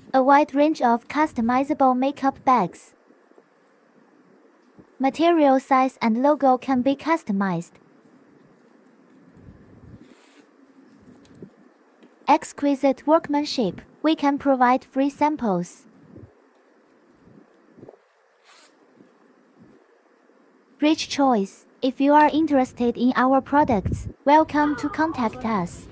A wide range of customizable makeup bags. Material size and logo can be customized. Exquisite workmanship. We can provide free samples. Rich choice. If you are interested in our products, welcome to contact us.